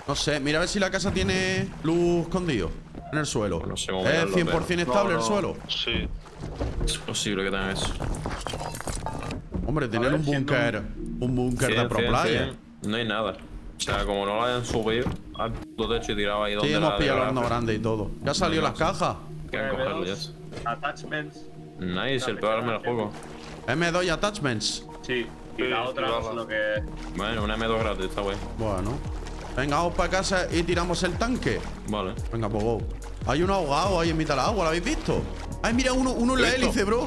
No sé, mira a ver si la casa tiene luz escondido en el suelo. No sé cómo ¿Es mirarlo, 100% estable el suelo? Sí. Es posible que tenga eso. Hombre, tener un búnker. Un búnker de pro player. No hay nada. O sea, como no lo hayan subido al puto techo y tirado ahí donde Sí, la hemos pillado el de horno garaje. grande y todo. ¿Ya salió las cajas? Que han cogerlo ya está. Attachments. Nice, el peor arma del juego. M2 y attachments. Sí. Y la otra no sé lo que es. Bueno, una M2 gratis, está guay. Bueno. Venga, vamos para casa y tiramos el tanque. Vale. Venga, pues go. Hay un ahogado ahí en mitad del agua, ¿lo habéis visto? Ay, mira, uno en la hélice, bro.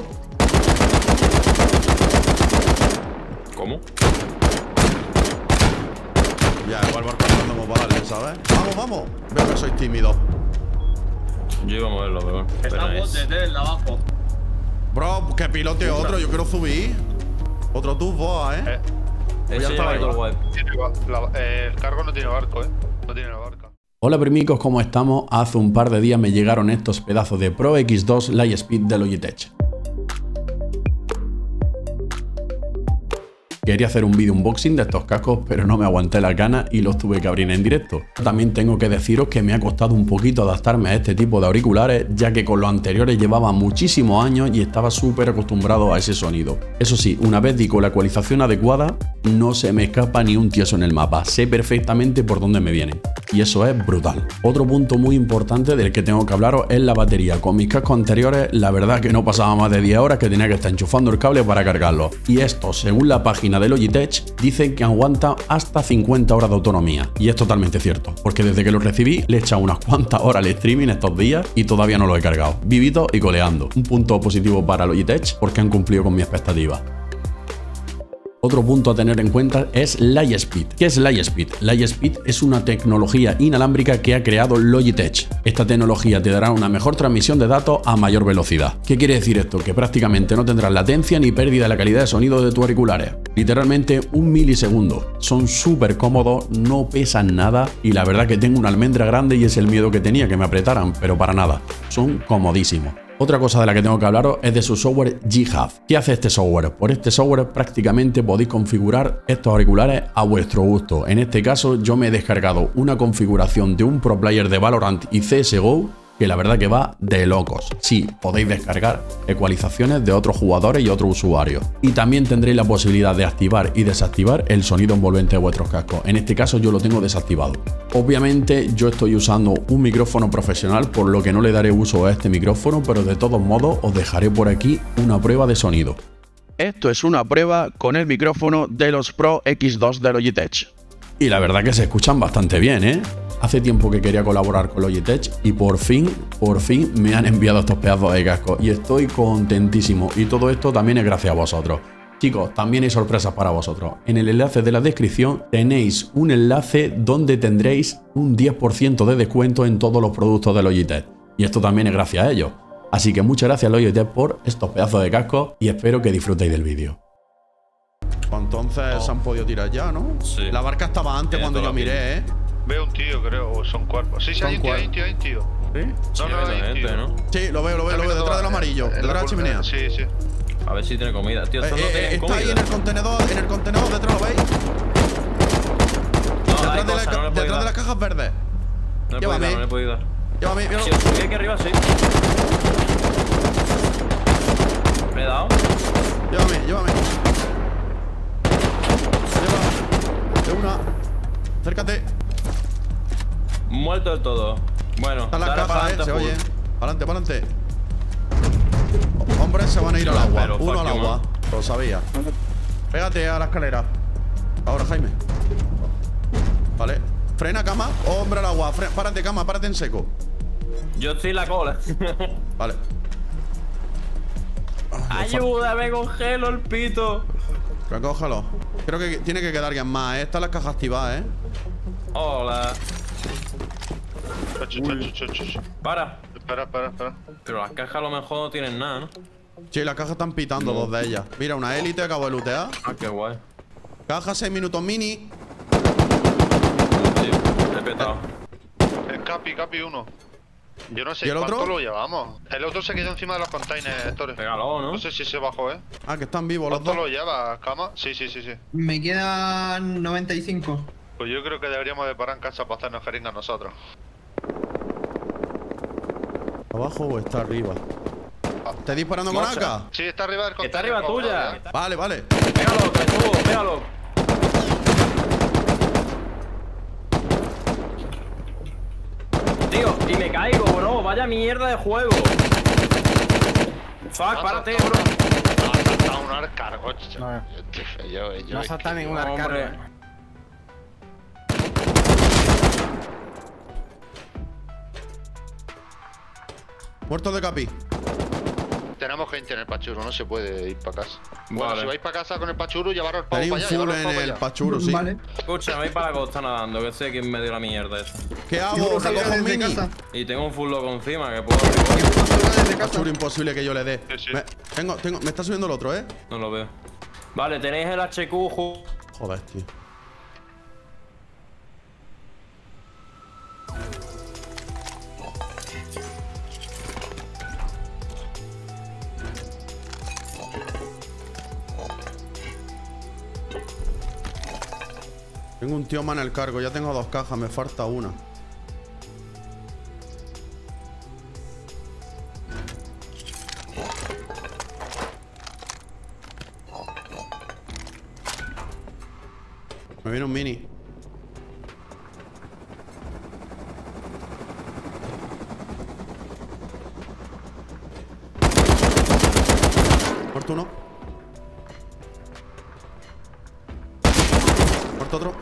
¿Cómo? Ya, igual barco andando para darle, ¿sabes? Vamos, vamos. Veo que sois tímidos. Yo iba a moverlo, pero. Está Pero bot de el de abajo. Bro, que pilote otro, yo quiero subir. Otro tú, vos, ¿eh? Ese ya estaba lleva ahí. todo el guay. El cargo no tiene barco, No tiene la barca. Hola primicos, ¿cómo estamos? Hace un par de días me llegaron estos pedazos de Pro X2 Lightspeed de Logitech. Quería hacer un vídeo unboxing de estos cascos, pero no me aguanté las ganas y los tuve que abrir en directo. También tengo que deciros que me ha costado un poquito adaptarme a este tipo de auriculares, ya que con los anteriores llevaba muchísimos años y estaba súper acostumbrado a ese sonido. Eso sí, una vez di con la ecualización adecuada, no se me escapa ni un tieso en el mapa, sé perfectamente por dónde me vienen. Y eso es brutal. Otro punto muy importante del que tengo que hablaros es la batería. Con mis cascos anteriores, la verdad que no pasaba más de 10 horas que tenía que estar enchufando el cable para cargarlo. Y esto, según la página de Logitech, dicen que aguanta hasta 50 horas de autonomía. Y es totalmente cierto, porque desde que lo recibí le he echado unas cuantas horas al streaming estos días y todavía no lo he cargado. Vivito y coleando. Un punto positivo para Logitech porque han cumplido con mi expectativa. Otro punto a tener en cuenta es Lightspeed. ¿Qué es Lightspeed? Lightspeed es una tecnología inalámbrica que ha creado Logitech. Esta tecnología te dará una mejor transmisión de datos a mayor velocidad. ¿Qué quiere decir esto? Que prácticamente no tendrás latencia ni pérdida de la calidad de sonido de tus auriculares. Literalmente un milisegundo. Son súper cómodos, no pesan nada y la verdad que tengo una almendra grande y es el miedo que tenía que me apretaran, pero para nada. Son comodísimos. Otra cosa de la que tengo que hablaros es de su software G-Hub. ¿Qué hace este software? Por este software prácticamente podéis configurar estos auriculares a vuestro gusto. En este caso yo me he descargado una configuración de un pro player de Valorant y CSGO que la verdad que va de locos. Sí, podéis descargar ecualizaciones de otros jugadores y otros usuarios. Y también tendréis la posibilidad de activar y desactivar el sonido envolvente de vuestros cascos. En este caso yo lo tengo desactivado. Obviamente yo estoy usando un micrófono profesional, por lo que no le daré uso a este micrófono, pero de todos modos os dejaré por aquí una prueba de sonido. Esto es una prueba con el micrófono de los Pro X2 de Logitech. Y la verdad que se escuchan bastante bien, ¿eh? Hace tiempo que quería colaborar con Logitech y por fin me han enviado estos pedazos de cascos y estoy contentísimo. Y todo esto también es gracias a vosotros. Chicos, también hay sorpresas para vosotros. En el enlace de la descripción tenéis un enlace donde tendréis un 10% de descuento en todos los productos de Logitech. Y esto también es gracias a ellos. Así que muchas gracias Logitech por estos pedazos de cascos y espero que disfrutéis del vídeo. Pues entonces se han podido tirar ya, ¿no? Sí. La barca estaba antes cuando yo miré, ¿eh? Veo un tío, creo, o son cuerpos. Sí, hay un tío. ¿Sí? No, hay un tío. ¿no? Sí, lo veo, detrás del amarillo, detrás de la chimenea. Sí. A ver si tiene comida. Tío, esto no tiene está comida. ahí en el contenedor detrás, ¿lo veis? No, hay Detrás, cosa, no le puedo detrás de dar. las cajas verdes. No le puedo Llévame. dar, no le puedo dar. Llévame, míralo. Si os subí aquí arriba, sí. ¿Me he dado? Llévame. De una. Acércate. Muerto del todo. Bueno, Están las dale cajas, para se adelante, oye. full. Para adelante. Hombres se van a ir al agua. Pero, Uno al fuck you, agua. man. Lo sabía. Pégate a la escalera. Ahora, Jaime. Vale. Frena, cama. Hombre al agua. Párate, cama. Párate en seco. Yo estoy en la cola. Vale. Ayuda, me congelo el pito. Recógelo. Creo que tiene que quedar alguien más, ¿eh? Están las cajas activadas, ¿eh? Hola. Para. Espera. Pero las cajas a lo mejor no tienen nada, ¿no? Sí, las cajas están pitando, dos de ellas. Mira, una élite acabo de lootear. Ah, qué guay. Caja 6 minutos mini. Sí, he petado. El Capi 1. Yo no sé ¿Y el cuánto otro? lo llevamos. El otro se quedó encima de los containers, Torres. Pégalo, ¿no? No sé si se bajó, ¿eh? Ah, que están vivos los ¿Cuánto dos. lo lleva, Cama? Sí. Me quedan 95. Pues yo creo que deberíamos de parar en casa para hacernos jeringas nosotros. ¿Abajo o está arriba? ¿Estás disparando con AK? Sí, está arriba del contenedor. Está arriba tuya. Vale, vale. Pégalo, Cachu, pégalo. Tío, y me caigo, bro. Vaya mierda de juego. Fuck, párate, bro. No, ha saltado un arcargo, chicho. No, Yo no salta ningún Hombre. arcano. Muerto de Capi. Tenemos gente en el Pachuru, no se puede ir para casa. Bueno, Vale. si vais para casa con el Pachuru, llevaros el pavo Tenéis para un allá. full llevaros el en pavo para el allá. Pachuru, sí. Vale. Escucha, me voy para la costa nadando, que sé quién me dio la mierda esa. ¿Qué Yo hago? salgo ¿Recojo un desde mini? casa. Y tengo un full loco encima que puedo. Yo salgo desde casa. Pachuru, imposible que yo le dé. Sí, sí. Me está subiendo el otro, ¿eh? No lo veo. Vale, tenéis el HQ. Joder, tío. Tengo un tío más en el cargo, ya tengo 2 cajas, me falta una. Me viene un mini. Muerto uno. Muerto otro.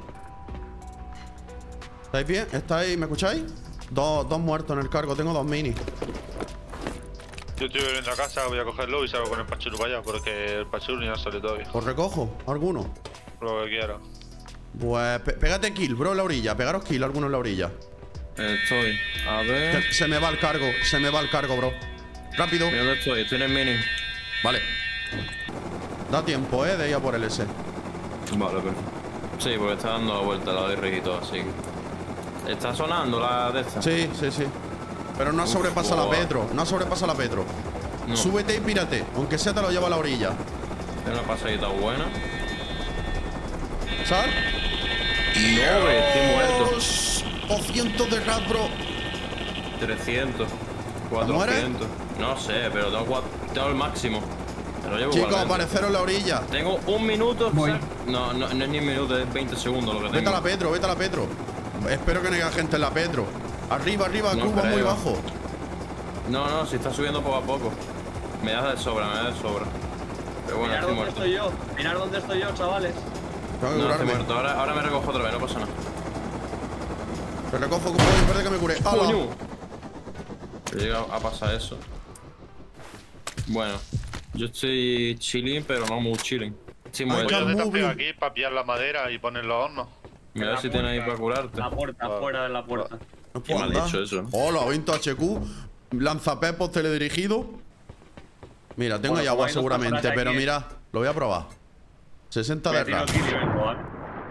¿Estáis bien? ¿Estáis? ¿Me escucháis? Dos muertos en el cargo, tengo 2 minis. Yo estoy volviendo a casa, voy a cogerlo y salgo con el Pachuru para allá, porque el Pachuru ya no sale todavía. ¿Os recojo? ¿Alguno? Lo que quiera. Pues pégate kill, bro, en la orilla. Pegaros kill, alguno en la orilla. Estoy. A ver. Se me va el cargo, bro. Rápido. Mira dónde estoy, estoy en el mini. Vale. Da tiempo, de ir a por el S. Vale, perfecto. Sí, porque está dando vuelta la de y todo, así que. ¿Está sonando la de esta? Sí, sí, sí. Pero no ha sobrepasado la joder. Petro. No ha sobrepasado la Petro. No. Súbete y pírate. Aunque sea te lo lleva a la orilla. Es una pasadita buena. ¿Sabes? No, estoy muerto. 200 de rat, bro. 300. mueres? 400. No sé, pero tengo el máximo. Me lo llevo Chicos, igualmente. apareceros en la orilla. Tengo un minuto. Voy. No es ni un minuto, es 20 segundos lo que Vete tengo. a la Petro, vete a la Petro. Espero que no haya gente en la Petro. Arriba, arriba, No Cruz, va muy creo. bajo. No, si está subiendo poco a poco. Me da de sobra, Pero bueno, Mirad estoy dónde muerto. estoy yo. Mirad dónde estoy yo, chavales. Tengo que No, estoy curarme. muerto. Ahora me recojo otra vez, no pasa nada. Te recojo, que puedo perder que me cure. ¡Hala! ¡Coño! Llega a pasar eso. Bueno, yo estoy chilling, pero no muy chilling. Estoy Ay, muerto. qué Yo te moving. pego aquí para pillar la madera y poner los hornos. Mira a ver si tienes ahí para curarte. La puerta, fuera de la puerta. No Qué puedo mal andar. dicho eso. Hola, 20 HQ. Lanzapepos teledirigido. Mira, tengo Bueno, ahí como agua hay dos seguramente, personas pero aquí, mira, lo voy a probar. 60 de Me tiro rat. aquí y vengo, ¿vale?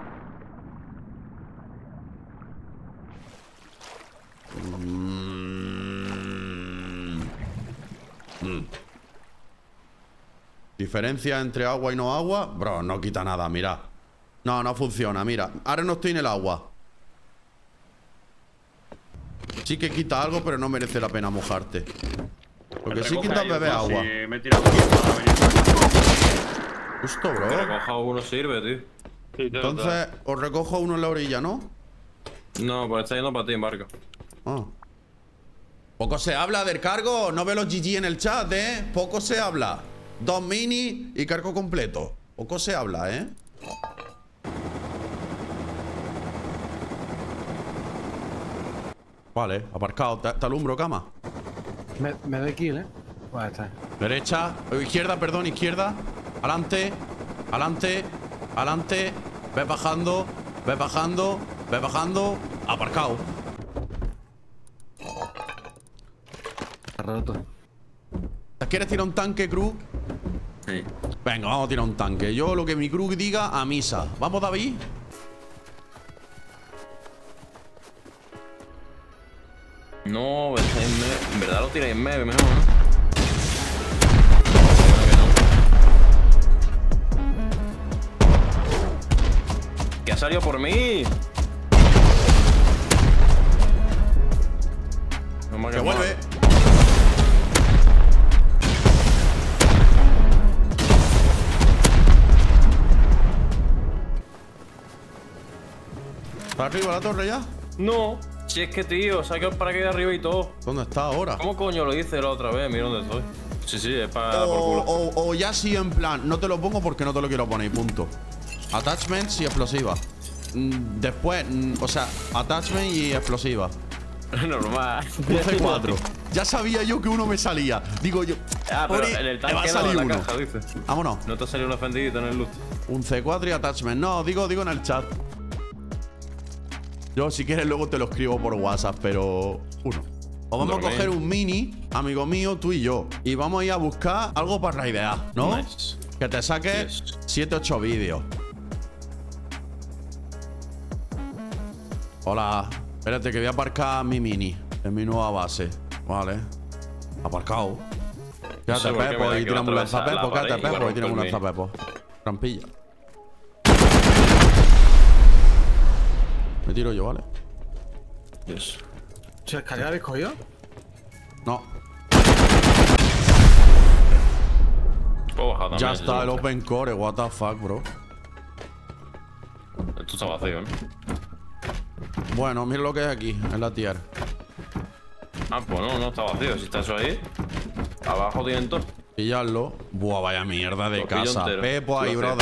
Diferencia entre agua y no agua. Bro, no quita nada, mira. No funciona, mira. Ahora no estoy en el agua. Sí que quita algo, pero no merece la pena mojarte. Lo que sí Recoge quita es ahí, beber ¿no? agua. Si me he tirado aquí para venir para acá. Justo, bro. Que recoja uno sirve, tío. Sí, te lo Entonces, os recojo uno en la orilla, ¿no? No, pues está yendo para ti en barco. Ah. Poco se habla del cargo. No veo los GG en el chat, Poco se habla. 2 mini y cargo completo. Poco se habla, Vale, aparcado. ¿Te alumbro, cama? Me doy kill, Pues está. Derecha, izquierda, perdón, izquierda. Adelante, adelante, adelante. Ves bajando, ves bajando, ves bajando. Aparcado. Está roto. ¿Quieres tirar un tanque, Cruz? Sí. Venga, vamos a tirar un tanque. Yo lo que mi Cruz diga a misa. ¿Vamos, David? No, está en medio. En verdad lo tiré en medio, mejor, ¿no? Bueno, que no. salió por mí. No me ha ¡Que quemado. vuelve! ¿Está arriba la torre ya? No. Si es que, tío, saca el paracaídas arriba y todo. ¿Dónde está ahora? ¿Cómo coño lo hice la otra vez? Mira dónde estoy. Sí, es para por culo. O ya sí, en plan, no te lo pongo porque no te lo quiero poner y punto. Attachments y explosiva. Después, o sea, attachment y explosiva. Normal. Un C4. Ya sabía yo que uno me salía. Digo yo. Ah, pero Ori, en el te va a tanque no, salir en la uno. caja, dice. Vámonos. No te ha salido una ofendidita en el loot. Un C4 y attachment. No, digo en el chat. Yo, si quieres, luego te lo escribo por WhatsApp, pero uno. O vamos a coger un mini, amigo mío, tú y yo. Y vamos a ir a buscar algo para raidear, ¿no? Nice. Que te saque Yes. 7-8 vídeos. Hola. Espérate, que voy a aparcar mi mini en mi nueva base. Vale. Aparcado. Quédate, sé por qué me Pepo, da y que tiramos un atravesar lanzapepo. la Quédate, pared y Pepo, y romper tiramos un el lanzapepo. Trampilla. Me tiro yo, ¿vale? Yes. ¿Se escalera habéis cogido? No. Puedo bajar también. Ya si está el yo open core, what the fuck, bro. sé. Esto está vacío, ¿no? Bueno, mira lo que hay aquí, en la tier. Ah, pues no está vacío. Si está eso ahí, abajo tienen todo. Pillarlo. Buah, vaya mierda de Lo pillo casa. entero. Pepo ahí, Lo brother.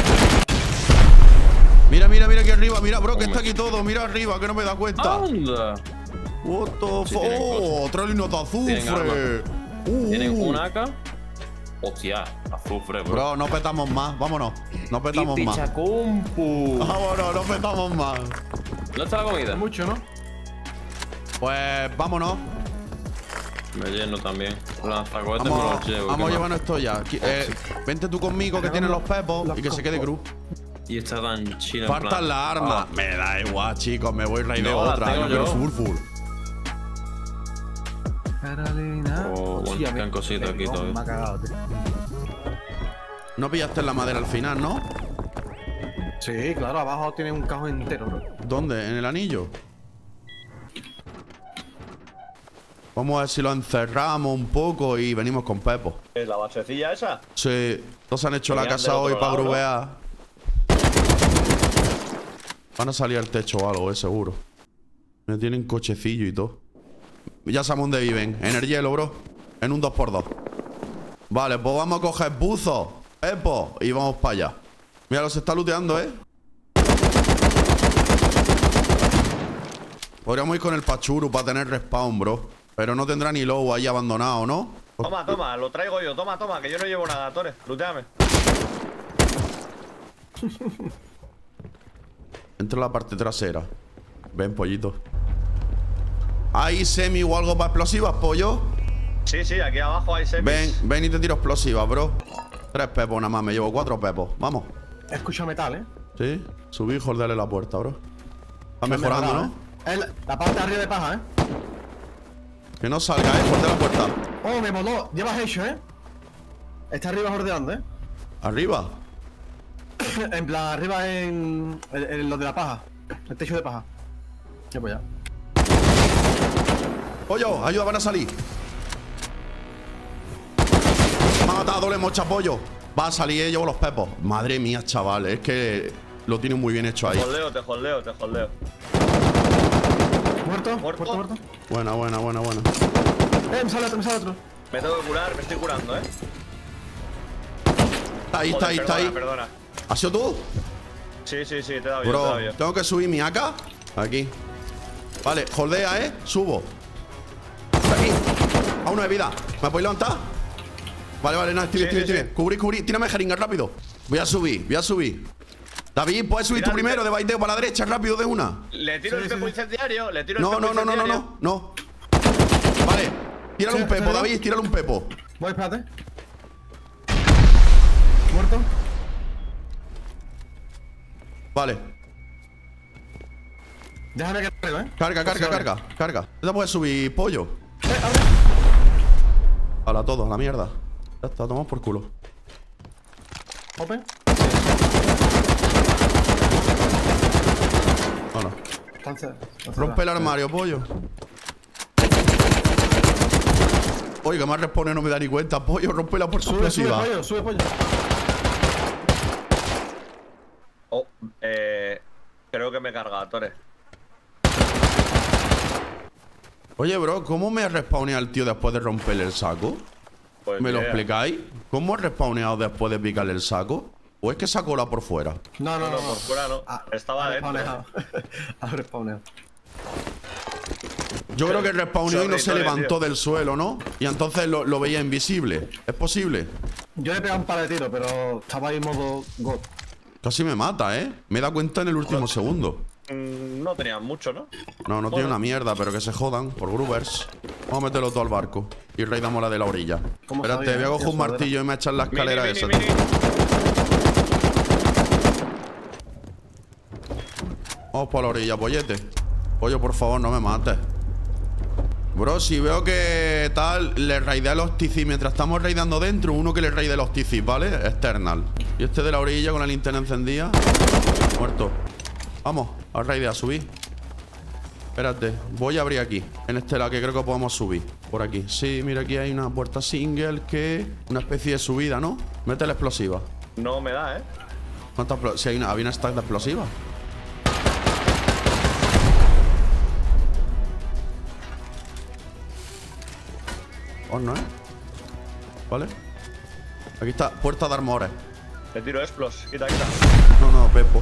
Mira aquí arriba. Mira, bro, que está aquí todo. Mira arriba, que no me da cuenta. ¡Anda! What the Sí, fuck. tienen Oh, cosas. otra línea de azufre. Tienen un AK. Hostia, azufre, bro. Bro, no petamos más. Vámonos. No petamos Y más. pichacompu. Vámonos, no petamos más. ¿Dónde está la comida? Mucho, ¿no? Pues vámonos. Me lleno también. Lanzacohetes me Vamos, los llevo. vamos ¿qué a más? llevarnos esto ya. Vente tú conmigo que tienen los pepos y que se quede cruz. Y está tan chila. Faltan las armas. Me da igual, chicos. Me voy raid de No, las otra. tengo Yo quiero yo. full. Carolina. Oh, bueno, Hostia, quedan cositas aquí todavía. Me ha cagado, tío. No pillaste la madera al final, ¿no? Sí, claro, abajo tiene un cajón entero, bro. ¿Dónde? ¿En el anillo? Vamos a ver si lo encerramos un poco y venimos con Pepo. ¿Es la basecilla esa? Sí, todos han hecho la Venían casa del hoy otro para lado, ¿no? grubear. Van a salir al techo o algo, seguro. Me tienen cochecillo y todo. Ya sabemos dónde viven. En el hielo, bro. En un 2x2. Vale, pues vamos a coger buzos, Pepo, y vamos para allá. Mira, los está looteando, ¿eh? Podríamos ir con el Pachuru para tener respawn, bro. Pero no tendrá ni low ahí abandonado, ¿no? Toma, lo traigo yo. Toma, que yo no llevo nada, Torres. Lúteame. Entra en la parte trasera. Ven, pollito. ¿Hay semi o algo para explosivas, pollo? Sí, aquí abajo hay semis. Ven y te tiro explosivas, bro. 3 pepos nada más, me llevo 4 pepos. Vamos. Escucho metal, ¿eh? Sí, subí y jordearle la puerta, bro. Va mejorando, ¿no? Es la parte de arriba de paja, ¿eh? Que no salga, jorde la puerta. Oh, me moló. Llevas hecho, ¿eh? Está arriba jordeando, ¿eh? Arriba. En plan, arriba en lo de la paja. El techo de paja. Ya pues ya. Pollo, ayuda, van a salir. Me ha matado, le mocha, pollo. Va a salir, llevo los pepos. Madre mía, chaval, es que lo tiene muy bien hecho ahí. Te holdeo. ¿Muerto? ¿Muerto? Buena. Me sale otro. Me tengo que curar, me estoy curando, Está ahí. Perdona. ¿Has sido tú? Sí, te he dado Bro, yo. tengo que subir mi AK. Aquí. Vale, holdea, Subo. Aquí. A uno de vida. ¿Me podéis levantar? Vale, no, estoy bien. Cubrí. Tírame jeringa, rápido. Voy a subir. David, ¿puedes subir tú Tírate. primero de baiteo para la derecha, rápido de una? Le tiro el pepo incendiario, No. Vale, tírale Sí, un pepo, sí. David, tírale un pepo. Voy, espérate. Muerto. Vale, Déjame que cargo, ¿eh? carga. ¿Te puedes subir, pollo? Abre. Hala, todo, a la mierda. Ya está, tomamos por culo. Open. Están Rompe el armario, pollo. Oiga, más responde, no me da ni cuenta, pollo. Rompe la puerta explosiva. Sube pollo. Oh, creo que me carga, Tore. Oye, bro, ¿cómo me ha respawneado el tío después de romperle el saco? Pues ¿Me lo idea. explicáis? ¿Cómo ha respawneado después de picarle el saco? ¿O es que sacó la por fuera? No, por fuera no. Estaba dentro. Ha respawneado. Yo creo que respawneó y no se Sorry, levantó tío. del suelo, ¿no? Y entonces lo veía invisible. ¿Es posible? Yo le he pegado un par de tiros, pero estaba ahí en modo God. Casi me mata, ¿eh? Me he dado cuenta en el último segundo. No tenían mucho, ¿no? No tiene una mierda, pero que se jodan por Grubers. Vamos a meterlo todo al barco. Y raidamos la de la orilla. ¿Cómo Espérate, sabía, voy a coger un tío, martillo y me echan la escalera esa. Mini. Vamos por la orilla, pollete. Pollo, por favor, no me mates. Bro, si veo que tal, le raidé a los TC. Mientras estamos raidando dentro, uno que le raide a los TC, ¿vale? External. Y este de la orilla con la linterna encendida. Muerto. Vamos, a raidear, a subir. Espérate, voy a abrir aquí. En este lado que creo que podemos subir. Por aquí. Sí, mira, aquí hay una puerta single que... Una especie de subida, ¿no? Mete la explosiva. No me da, ¿eh? ¿Cuántas explosivas? Si hay había una stack de explosivas. Oh, no, ¿eh? Vale. Aquí está, puerta de armores. Le tiro explos. Quita. No, Pepo.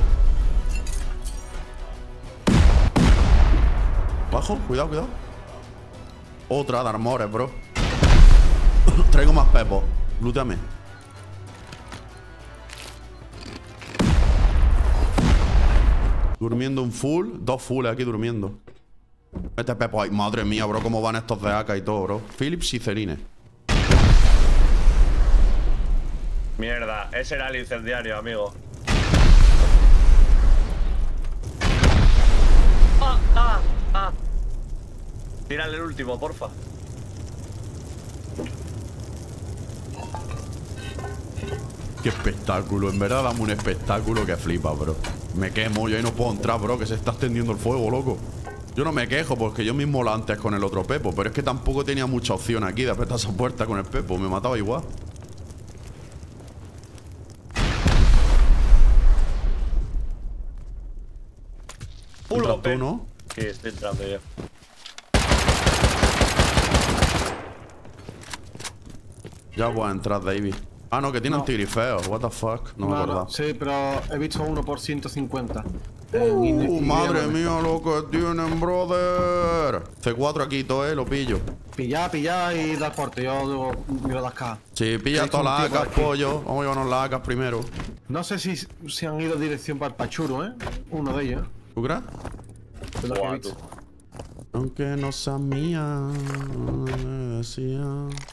Bajo, cuidado. Otra de armores, bro. Traigo más Pepo. Lúteame. Durmiendo un full. Dos fulls aquí durmiendo. Mete Pepo ahí. Madre mía, bro, cómo van estos de AK y todo, bro. Philips y Cerine. Mierda, ese era el incendiario, amigo. Tírale el último, porfa. Qué espectáculo, en verdad dame un espectáculo que flipa, bro. Me quemo, yo ahí no puedo entrar, bro, que se está extendiendo el fuego, loco. Yo no me quejo porque yo mismo la antes con el otro Pepo, pero es que tampoco tenía mucha opción aquí de apretar esa puerta con el Pepo, me mataba igual. Full Entras open. tú, ¿no? Sí, estoy entrando yo. Ya puedes entrar, David. Ah, no, que tiene antigrifeo. What the fuck. No me acordaba. Sí, pero he visto uno por 150. Madre mía, lo que tienen, brother. C4 aquí, todo, lo pillo. Pilla y da porte. Yo miro las cajas. Sí, pilla He visto todas un las tío por AKs, aquí. pollo. Vamos a llevarnos las AKs primero. No sé si han ido en dirección para el Pachuro, ¿eh? Uno de ellos. ¿Tú crees? De lo que he Buah, visto. tú. Aunque no sea mía, me decía.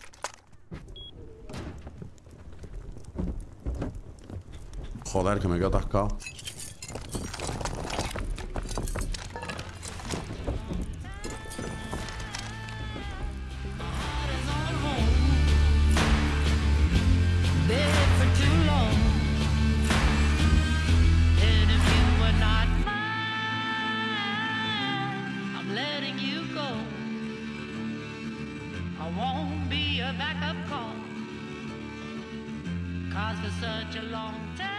Joder, que me quedo atascado. Bed for too long. And if you were not mine, I'm letting you go. I won't be a backup call. 'Cause for such a long time